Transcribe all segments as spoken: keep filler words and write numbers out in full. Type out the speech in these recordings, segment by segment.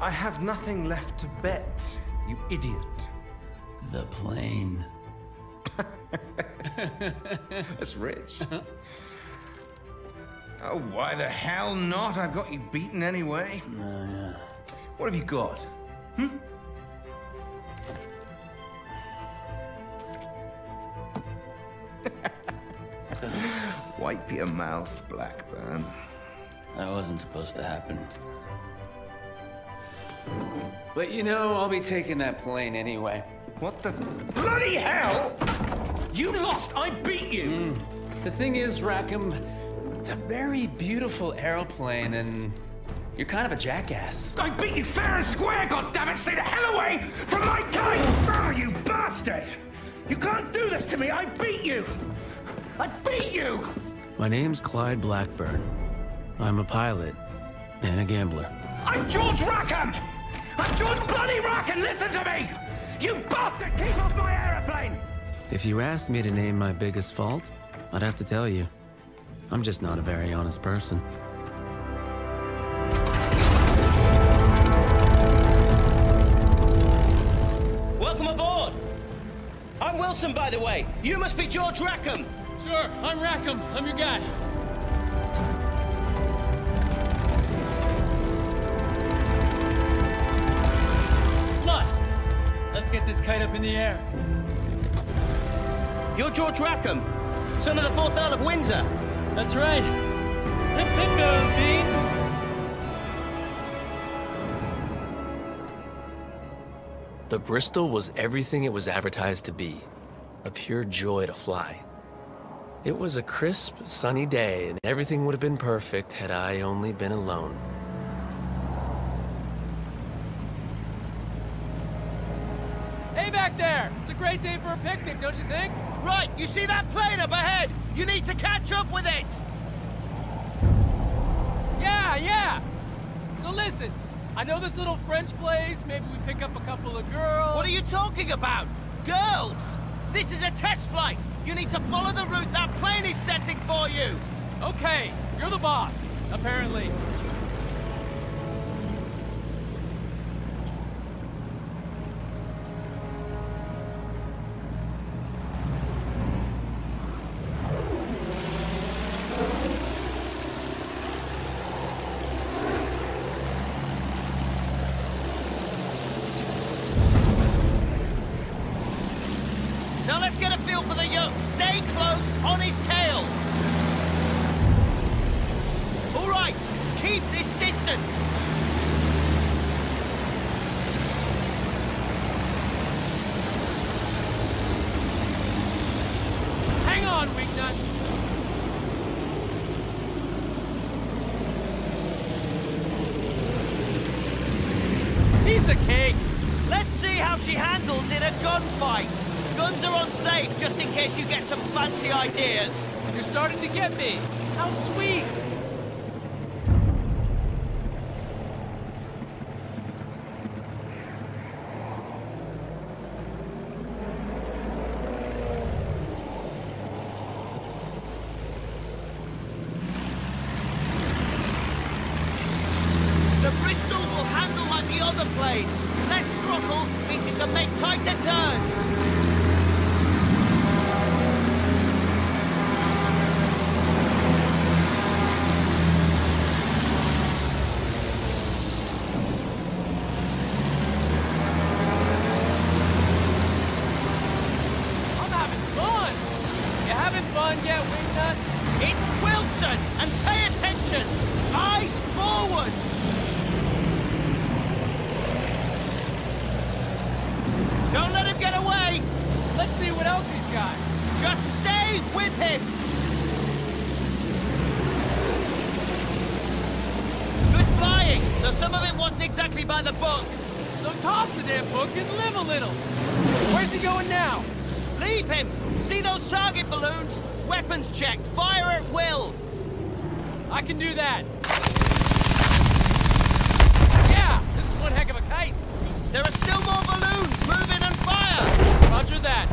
I have nothing left to bet, you idiot. The plane. That's rich. Oh, why the hell not? I've got you beaten anyway. Oh, yeah. What have you got? Hmm? Wipe your mouth, Blackburn. That wasn't supposed to happen. But you know, I'll be taking that plane anyway. What the bloody hell? You lost! I beat you! Mm. The thing is, Rackham, it's a very beautiful aeroplane, and you're kind of a jackass. I beat you fair and square, goddammit! Stay the hell away from my kite! Oh, you bastard! You can't do this to me! I beat you! I beat you! My name's Clyde Blackburn. I'm a pilot and a gambler. I'm George Rackham! I'm George bloody Rackham! Listen to me! You bastard! Keep off my aeroplane! If you asked me to name my biggest fault, I'd have to tell you. I'm just not a very honest person. Welcome aboard! I'm Wilson, by the way. You must be George Rackham. Sure, I'm Rackham. I'm your guy. Blood! Let's get this kite up in the air. You're George Rackham, son of the fourth Earl of Windsor. That's right. Hip hip go, Bean. The Bristol was everything it was advertised to be. A pure joy to fly. It was a crisp, sunny day, and everything would have been perfect had I only been alone. Hey back there! It's a great day for a picnic, don't you think? Right, you see that plane up ahead? You need to catch up with it! Yeah, yeah! So listen, I know this little French place, maybe we pick up a couple of girls... What are you talking about? Girls! This is a test flight! You need to follow the route that plane is setting for you! Okay, you're the boss, apparently. Now let's get a feel for the yoke. Stay close on his tail. All right, keep this distance. Hang on, Wingnut. Piece of cake. Let's see how she handles in a gunfight. Guns are unsafe, just in case you get some fancy ideas. You're starting to get me. How sweet. The Bristol will handle like the other planes. Less throttle means you can make tighter turns. I'm having fun. You having fun yet, Wingnut? It's Wilson, and pay attention. Eyes forward. Don't let him get away! Let's see what else he's got. Just stay with him! Good flying, though some of it wasn't exactly by the book. So toss the damn book and live a little. Where's he going now? Leave him! See those target balloons? Weapons check, fire at will! I can do that. Yeah, this is one heck of a kite. There are still more balloons! Move in and fire! Roger that.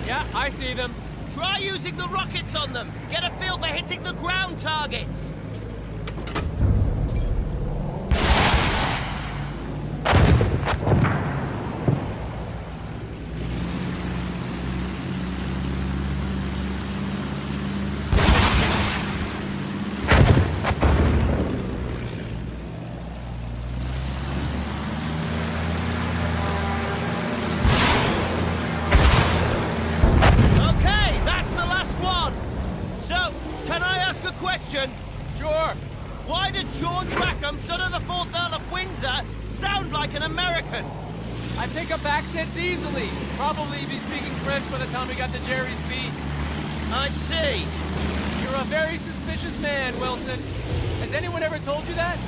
Yeah, I see them. Try using the rockets on them. Get a feel for hitting the ground targets. Sure. Why does George Rackham, son of the fourth Earl of Windsor, sound like an American? I pick up accents easily. Probably be speaking French by the time we got to Jerry's beat. I see. You're a very suspicious man, Wilson. Has anyone ever told you that?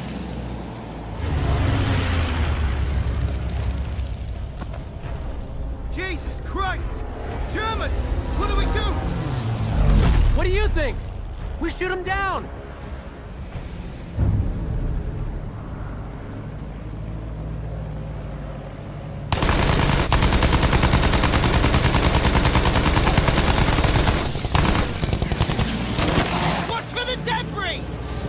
Jesus Christ! Germans! What do we do? What do you think? We shoot them down! Watch for the debris!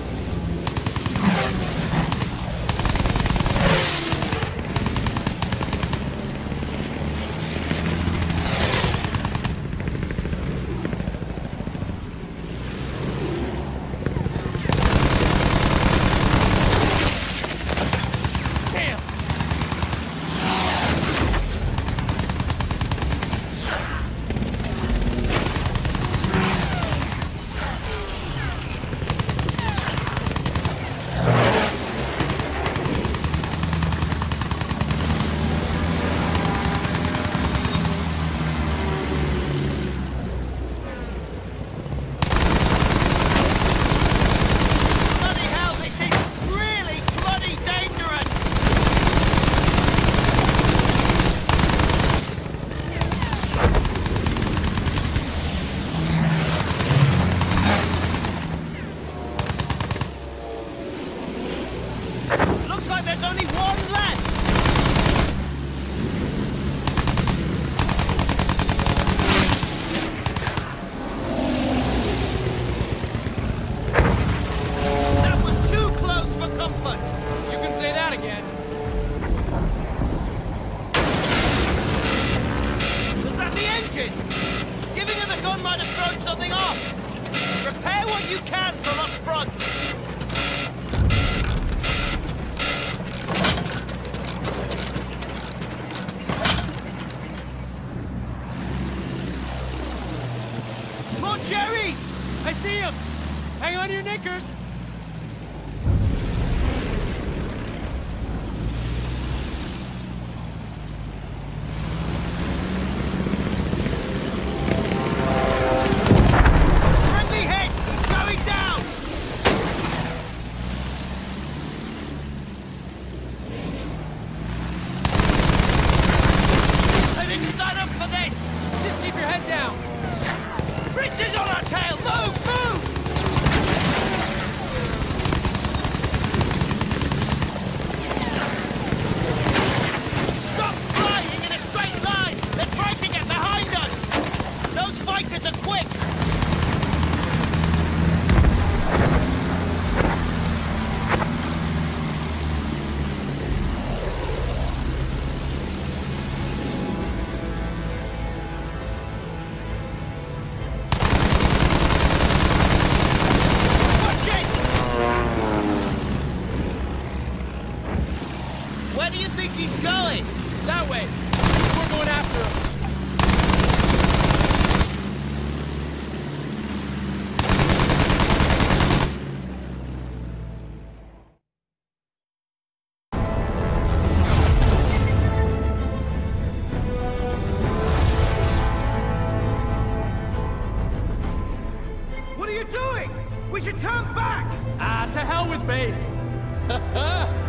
Jerry's! I see him! Hang on to your knickers! Friendly hit! He's going down! I didn't sign up for this! Just keep your head down! Fritz is on our tail! Move! Move! Stop flying in a straight line! They're trying to get behind us! Those fighters are quick! Where do you think he's going? That way! We're going after him! What are you doing? We should turn back! Ah, to hell with base! Ha ha!